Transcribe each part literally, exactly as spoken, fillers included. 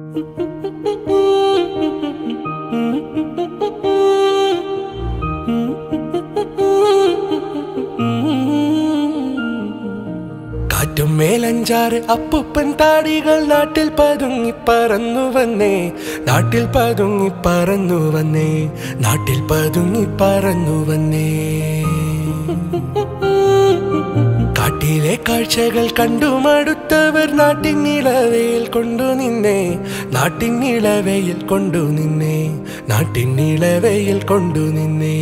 മേലഞ്ചാറ് അപ്പൂപ്പൻ താടികൾ നാട്ടിൽ പതുങ്ങി പറന്നു വന്നേ, നാട്ടിൽ പതുങ്ങി പറന്നു വന്നേ, നാട്ടിൽ പതുങ്ങി പറന്നു വന്നേ. കാട്ടിലെ കാഴ്ചകൾ കണ്ടു മടുത്തവർ നാട്ടിൻ നിളവയിൽ കൊണ്ടു നിന്നേ, നാട്ടിൻ നിളവയിൽ കൊണ്ടു നിന്നേ, നാട്ടിൻ നിളവയിൽ കൊണ്ടു നിന്നേ.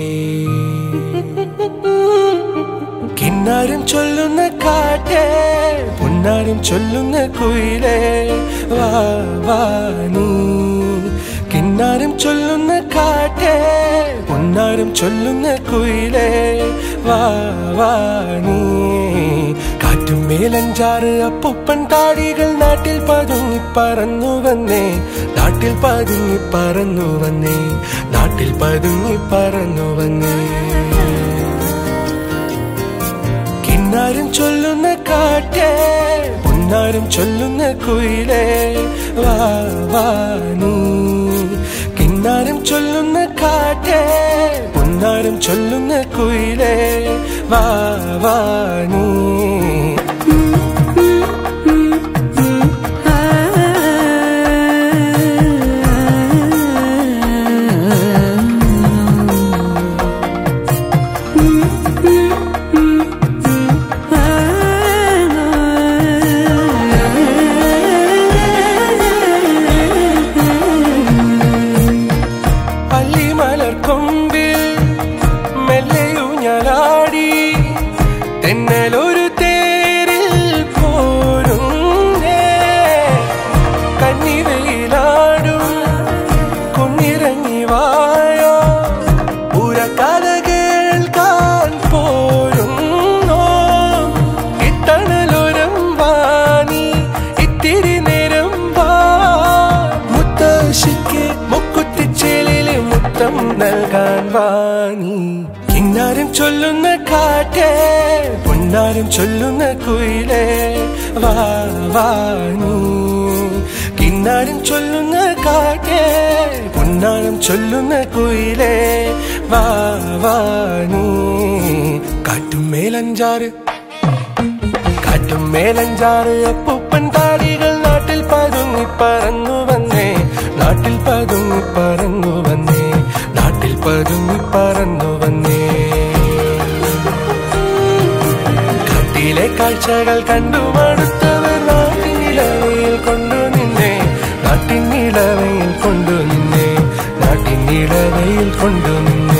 കിന്നാരം ചൊല്ലുന്ന കാറ്റേ, പൊന്നാരം ചൊല്ലുന്ന കുയിലേ, വാ വാ നീ. കിന്നാരം ചൊല്ലുന്ന കാറ്റേ, പൊന്നാരം ചൊല്ലുന്ന കുയിലേ, വാ വാ നീ. കാറ്റും മേലഞ്ചാറ് അപ്പൂപ്പൻ താടികൾ നാട്ടിൽ പതുങ്ങി പറന്നു വന്നേ, നാട്ടിൽ പതുങ്ങി പറന്നു വന്നേ, നാട്ടിൽ പതുങ്ങി പറന്നു വന്നേ. കിന്നാരം ചൊല്ലുന്ന കാറ്റേ, പൊന്നാരം ചൊല്ലുന്ന കുയിലേ, വാ വാ നീ. കിന്നാരം ചൊല്ലുന്ന കാറ്റേ, പൊന്നാരം ചൊല്ലുന്ന കുയിലേ, വാ വാ നീ. കിന്നാരം ചൊല്ലുന്ന കാറ്റേ, പൊന്നാരം ചൊല്ലുന്ന കുയിലേ, വാ വാ നീ. കിന്നാരം ചൊല്ലുന്ന കാറ്റേ, പൊന്നാരം ചൊല്ലുന്ന കുയിലേ, വാ വാ നീ. കാറ്റും മേലഞ്ചാറ് കാറ്റും മേലഞ്ചാറ് അപ്പൂപ്പൻ താടികൾ നാട്ടിൽ പതുങ്ങി പറന്നു വന്നേ, നാട്ടിൽ പതുങ്ങി പറന്നു വന്നേ, നാട്ടിൽ പതുങ്ങി പറന്നു വന്നേ. കാട്ടിലെ കാഴ്ചകൾ കണ്ടു മടുത്തവർ നാട്ടിൻ നിലവയിൽ കൊണ്ടു നിന്നേ, നാട്ടിൻ നിലവയിൽ കൊണ്ടു നിന്നേ, നാട്ടിൻ നിലവയിൽ കൊണ്ടു നിന്നേ.